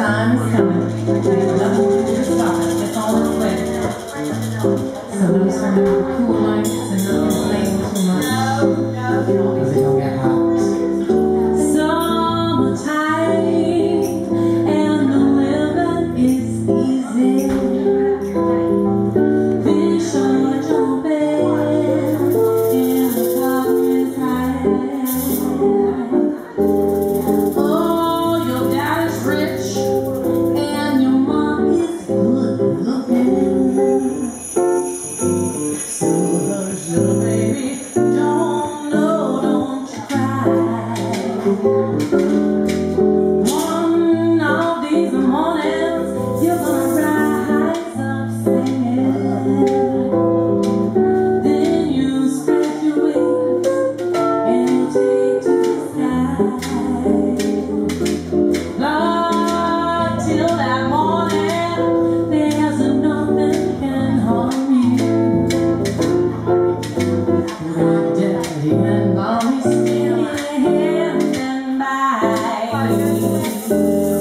time is coming. There's nothing to stop it. It's on its way. So don't turn on the cool lights and not complain too much. Because it don't get hot. Summertime and the weather is easy. Fish are jumping and the top is high. Oh, your dad is rich and your mom is good looking. So hush, little baby, don't you cry. One of these mornings, you're gonna rise up singing. Then you spread your wings and take to the sky. Lord, till that morning, there's nothing can harm you. Your daddy and mommy still hand and by.